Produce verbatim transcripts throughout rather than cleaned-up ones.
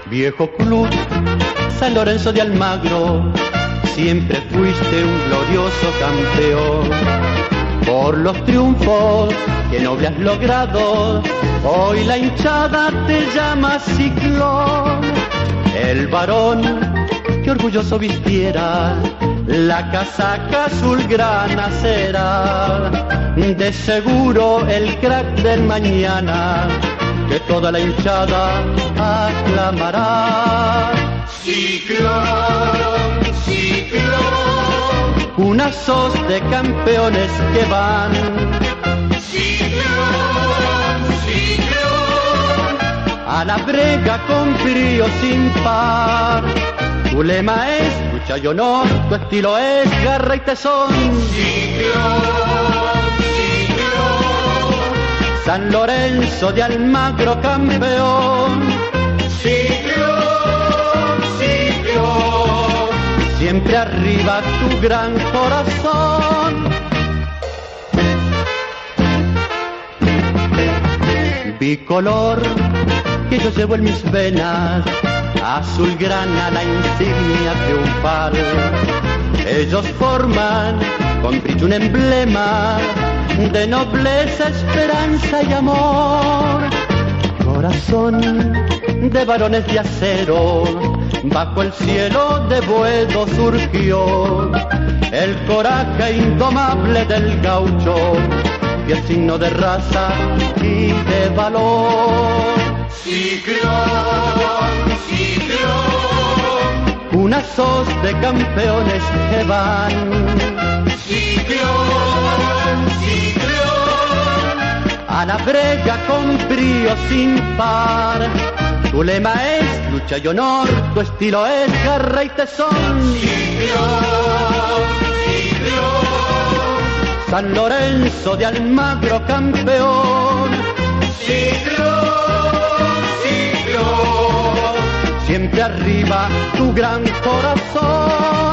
Viejo club San Lorenzo de Almagro, siempre fuiste un glorioso campeón. Por los triunfos que noble has logrado, hoy la hinchada te llama Ciclón. El varón que orgulloso vistiera la casaca azulgrana será, de seguro el crack del mañana que toda la hinchada aclamará. Ciclón, Ciclón, una sos de campeones que van. Ciclón, Ciclón, A la brega con brío sin par. Tu lema es lucha y honor, tu estilo es garra y tesón. Ciclón, Ciclón, San Lorenzo de Almagro campeón. Ciclón, Ciclón, Siempre arriba tu gran corazón. Bicolor que yo llevo en mis venas, azulgrana la insignia triunfal. Ellos forman con brillo un emblema de nobleza, esperanza y amor. Corazón de varones de acero, bajo el cielo de Buedo surgió el coraje indomable del gaucho y el signo de raza y de valor. Ciclón, Ciclón, Una sos de campeones que van. Ciclón, Ciclón, A la brega con brío sin par. Tu lema es lucha y honor, tu estilo es garra y tesón. Ciclón, Ciclón, San Lorenzo de Almagro campeón. Ciclón, Ciclón, Siempre arriba tu gran corazón.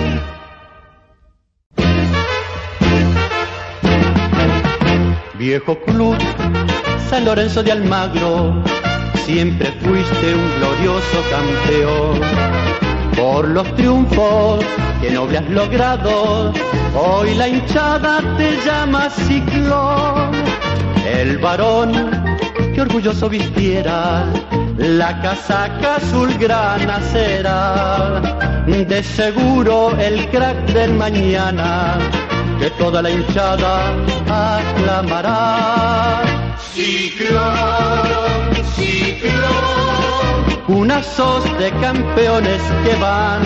Viejo club San Lorenzo de Almagro, siempre fuiste un glorioso campeón. Por los triunfos que noble has logrado, hoy la hinchada te llama Ciclón. El varón que orgulloso vistiera la casaca azulgrana será, de seguro el crack del mañana que toda la hinchada aclamará. Ciclón, Ciclón, Una sos de campeones que van.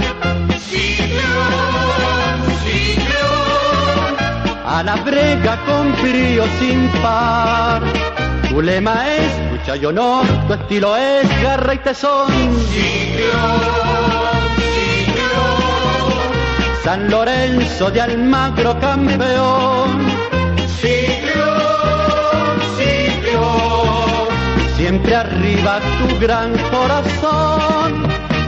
Ciclón, Ciclón, A la brega con brío sin par. Tu lema es lucha y honor, tu estilo es garra y tesón. Ciclón, Ciclón, San Lorenzo de Almagro campeón. Ciclón, Ciclón, Siempre arriba tu gran corazón.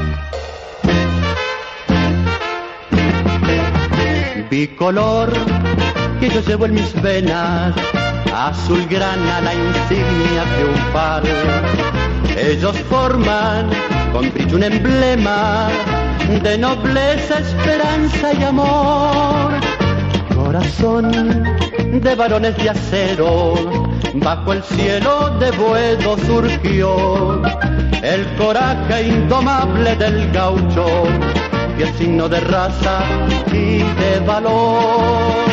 Bicolor que yo llevo en mis venas, azulgrana la insignia triunfal. Ellos forman con brillo un emblema de nobleza, esperanza y amor. Corazón de varones de acero, bajo el cielo de Buedo surgió el coraje indomable del gaucho y el signo de raza y de valor.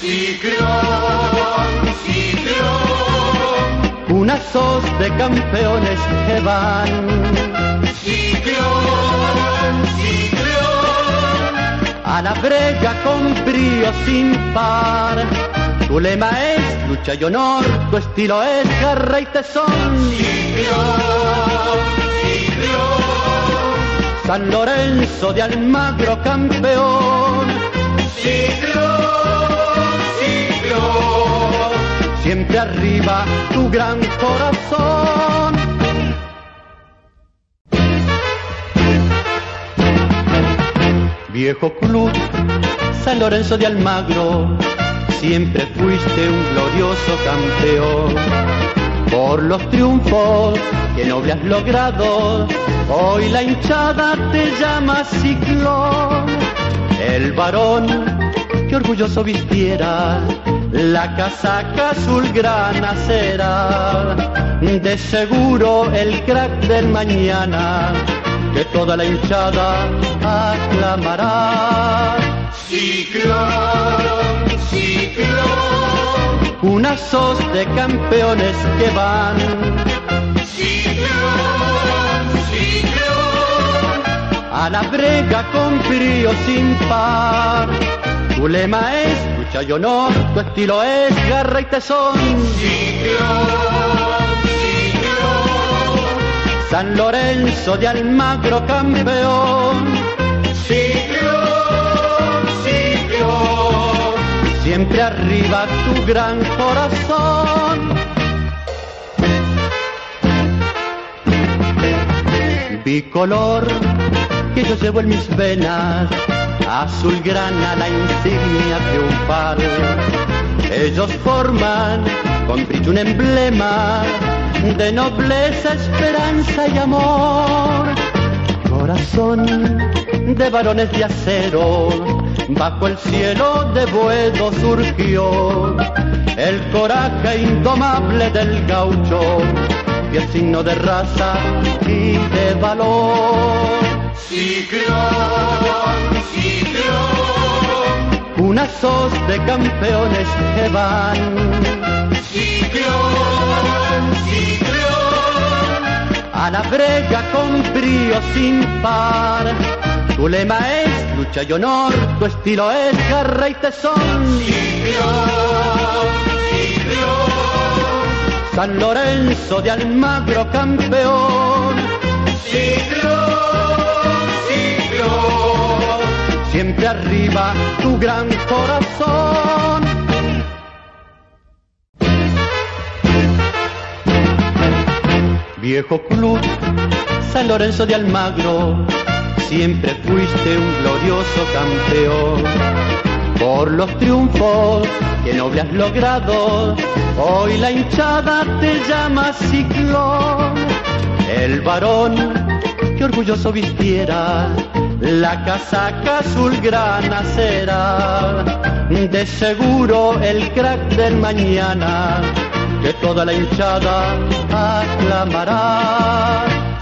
Ciclón, Ciclón, Una sos de campeones que van. Ciclón, Ciclón, A la brega con brío sin par. Tu lema es lucha y honor, tu estilo es garra y tesón. Ciclón, Ciclón, San Lorenzo de Almagro campeón. Ciclón, Ciclón, Siempre arriba tu gran corazón. Viejo club San Lorenzo de Almagro, siempre fuiste un glorioso campeón. por los triunfos que noble has logrado. Hoy la hinchada te llama Ciclón. El varón que orgulloso vistiera la casaca azulgrana será de seguro el crack del mañana que toda la hinchada aclamará. Ciclón, Ciclón, Una sos de campeones que van. Ciclón, Ciclón, A la brega con brío sin par. Tu lema es lucha y honor, tu estilo es garra y tesón. Ciclón, Ciclón, San Lorenzo de Almagro campeón. Ciclón, Ciclón, Siempre arriba tu gran corazón. Bicolor que yo llevo en mis venas, azulgrana la insignia triunfal. Ellos forman con brillo un emblema de nobleza, esperanza y amor. Corazón de varones de acero, bajo el cielo de Buedo surgió el coraje indomable del gaucho y el signo de raza y de valor. Ciclón, Ciclón, Una sos de campeones que van. Ciclón, Ciclón, A la brega con brío sin par. Tu lema es lucha y honor, tu estilo es garra y tesón. Ciclón, Ciclón, San Lorenzo de Almagro campeón. Ciclón, Ciclón, Siempre arriba tu gran corazón. Viejo club San Lorenzo de Almagro, siempre fuiste un glorioso campeón. Por los triunfos que noble has logrado, hoy la hinchada te llama Ciclón. El varón que orgulloso vistiera la casaca azulgrana será de seguro el crack del mañana que toda la hinchada aclamará.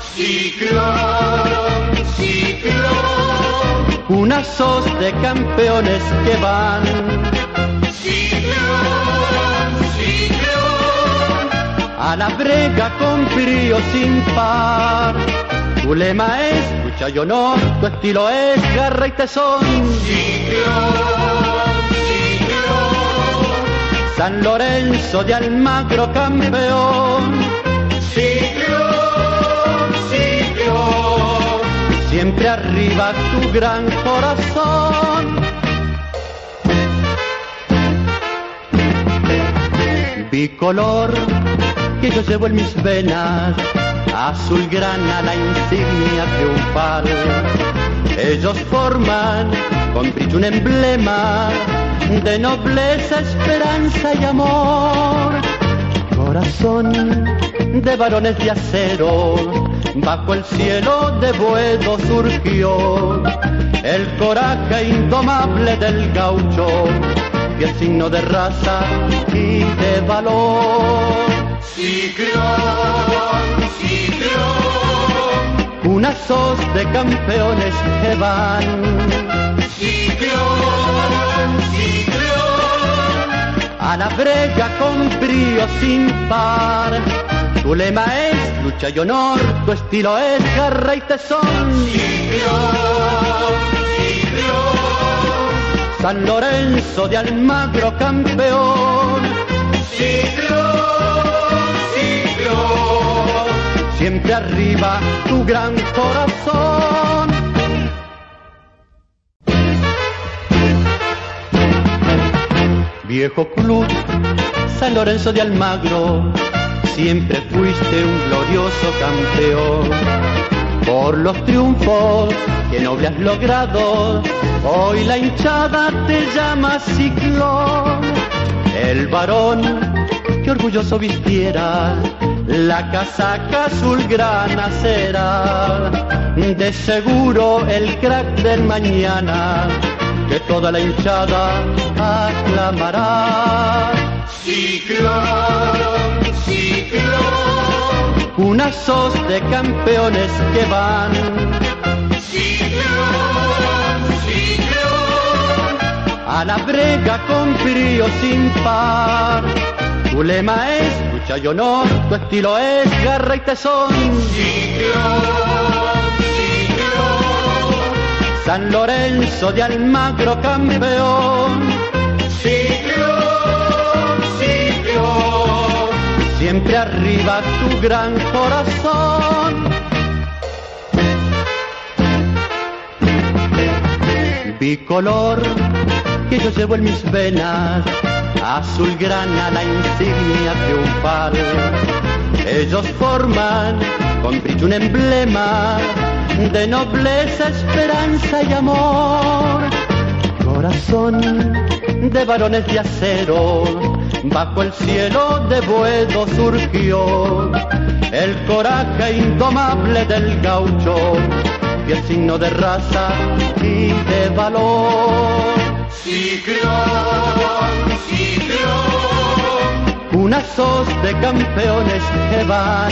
Ciclón, Ciclón, Una sos de campeones que van. Ciclón, Ciclón, A la brega con brío sin par. Tu lema es lucha y honor, tu estilo es garra y tesón. Ciclón, Ciclón, San Lorenzo de Almagro campeón. Ciclón, Ciclón, Siempre arriba tu gran corazón. Bicolor que yo llevo en mis venas, azulgrana la insignia triunfal. Ellos forman con brillo un emblema de nobleza, esperanza y amor. Corazón de varones de acero, bajo el cielo de Buedo surgió el coraje indomable del gaucho y el signo de raza y de valor. Ciclón, Ciclón, Una sos de campeones que van. Ciclón, Ciclón, A la brega con brío sin par. Tu lema es lucha y honor, tu estilo es garra y tesón. Ciclón, Ciclón, San Lorenzo de Almagro campeón. Ciclón, Ciclón, Siempre arriba tu gran corazón. Viejo club San Lorenzo de Almagro, siempre fuiste un glorioso campeón. Por los triunfos que noble has logrado, hoy la hinchada te llama Ciclón. El varón que orgulloso vistiera la casaca azulgrana será de seguro el crack del mañana que toda la hinchada aclamará. Ciclón, ciclón, Una sos de campeones que van, ciclón, ciclón, a la brega con brío sin par. Tu lema es lucha y honor, tu estilo es garra y tesón. ciclón, ciclón, San Lorenzo de Almagro campeón, ciclón, ciclón, siempre arriba tu gran corazón. Bicolor que yo llevo en mis venas, azulgrana la insignia triunfal. Ellos forman con brillo un emblema de nobleza, esperanza y amor. Corazón de varones de acero, bajo el cielo de Buedo surgió el coraje indomable del gaucho y el signo de raza y de valor. ciclón, ciclón, Una sos de campeones que van,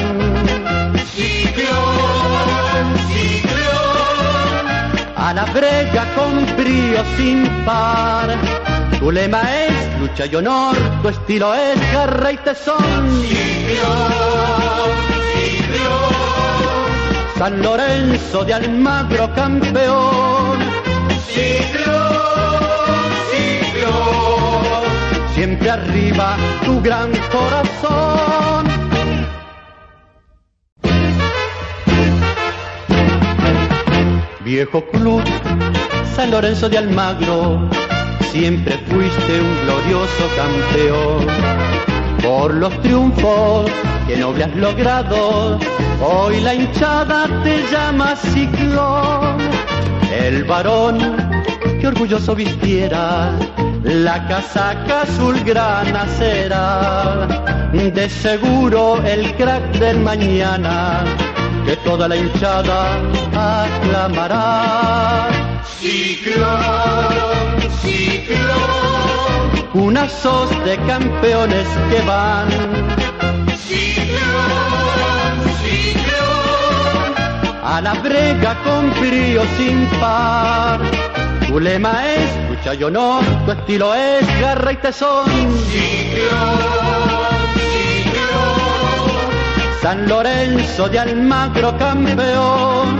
ciclón, ciclón, a la brega con brío sin par. Tu lema es lucha y honor, tu estilo es garra y tesón. ciclón, ciclón, San Lorenzo de Almagro campeón, ciclón, ciclón, siempre arriba tu gran corazón. Viejo club San Lorenzo de Almagro, siempre fuiste un glorioso campeón. Por los triunfos que noble has logrado, hoy la hinchada te llama ciclón. El varón que orgulloso vistiera la casaca azulgrana será de seguro el crack del mañana que toda la hinchada aclamará. ciclón, ciclón, Una sos de campeones que van, ciclón, ciclón, a la brega con brío sin par. Tu lema es lucha y honor, tu estilo es garra y tesón. ciclón, ciclón, San Lorenzo de Almagro campeón,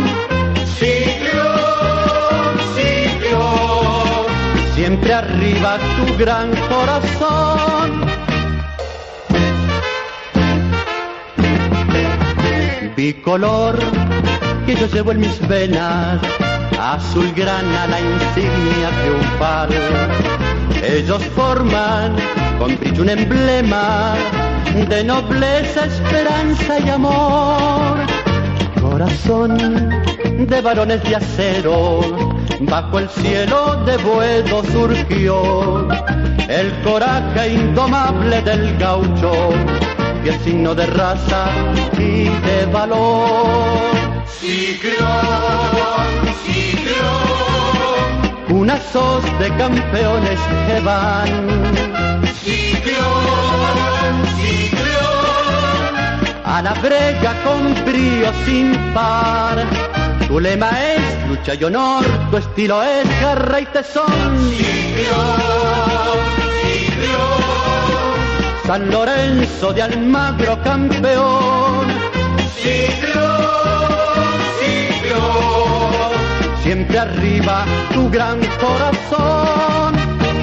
ciclón, ciclón, siempre arriba tu gran corazón. Bicolor que yo llevo en mis venas, azulgrana la insignia triunfal. Ellos forman con brillo un emblema de nobleza, esperanza y amor. Corazón de varones de acero, bajo el cielo de Buedo surgió el coraje indomable del gaucho y el signo de raza y de valor. ciclón, ciclón, Una sos de campeones que van, ciclón, ciclón, a la brega con brío sin par. Tu lema es lucha y honor, tu estilo es garra y tesón. ciclón, ciclón, San Lorenzo de Almagro campeón, ciclón, ciclón, siempre arriba tu gran corazón.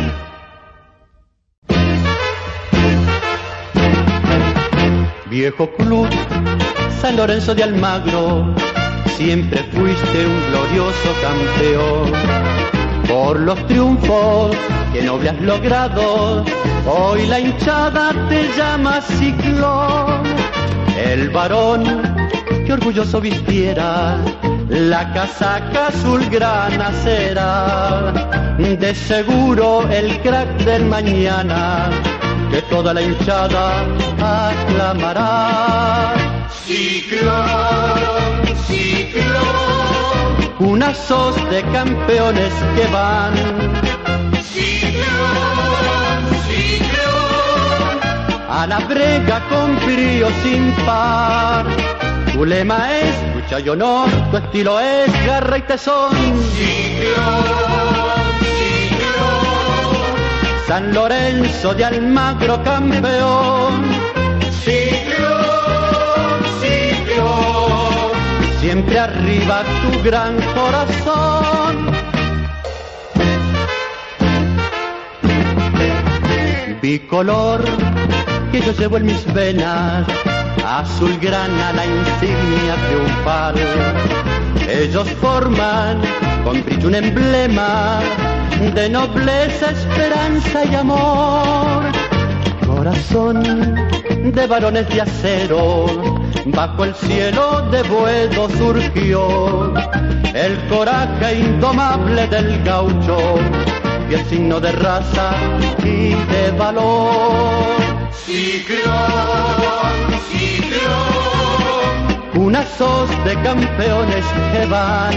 Viejo club San Lorenzo de Almagro, siempre fuiste un glorioso campeón. Por los triunfos que noble has logrado, hoy la hinchada te llama ciclón. El varón que orgulloso vistiera la casaca azulgrana será de seguro el crack del mañana que toda la hinchada aclamará. Ciclón, ciclón, Una sos de campeones que van, ciclón, ciclón, a la brega con brío sin par. Tu lema es lucha y honor, tu estilo es garra y tesón. ciclón, ciclón, San Lorenzo de Almagro campeón, ciclón, ciclón, siempre arriba tu gran corazón. Bicolor que yo llevo en mis venas, azul grana la insignia triunfal. Ellos forman con brillo un emblema de nobleza, esperanza y amor. Corazón de varones de acero, bajo el cielo de Buedo surgió el coraje indomable del gaucho y el signo de raza y de valor. ciclón, ciclón, Una sos de campeones que van,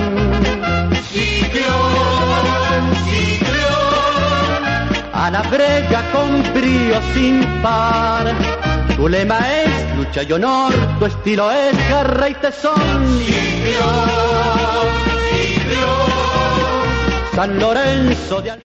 ciclón, ciclón, a la brega con brío sin par. Tu lema es lucha y honor, tu estilo es garra y tesón. ciclón, ciclón. San Lorenzo de Al-